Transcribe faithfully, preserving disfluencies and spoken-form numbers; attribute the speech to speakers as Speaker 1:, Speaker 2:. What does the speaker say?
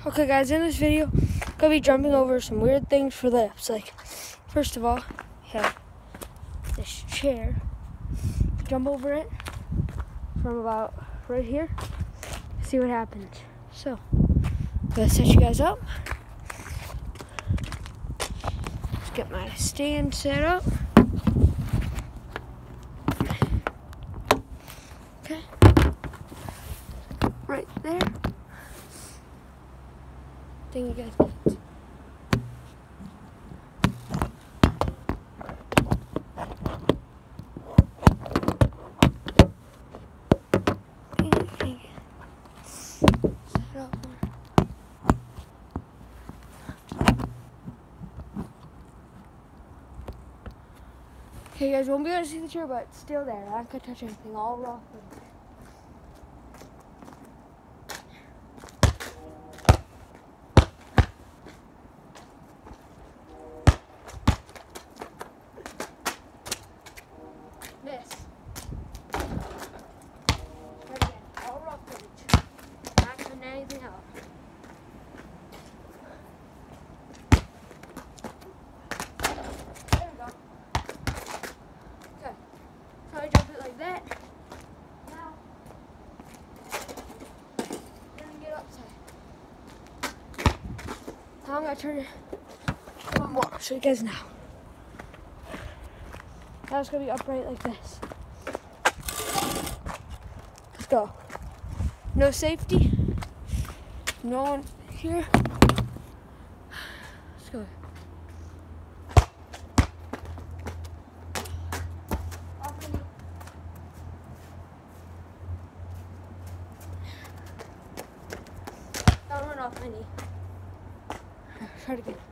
Speaker 1: Okay guys, in this video, I'm gonna be jumping over some weird things for lips. Like, first of all, we have this chair. Jump over it from about right here. See what happens. So, I'm gonna set you guys up. Let's get my stand set up. Okay. Right there. Thing you guys get. Set up. Okay, you guys won't be able to see the chair, but it's still there. I'm not gonna touch anything. All raw. This. Right again, all raw footage. Not cutting anything out. There we go. Okay. So I jump it like that. Now, then we get upside. Now I'm gonna turn it one more. I'll show you guys now. Now it's gonna be upright like this. Let's go. No safety. No one here. Let's go. Off my knee. Don't run off my knee. Try it again.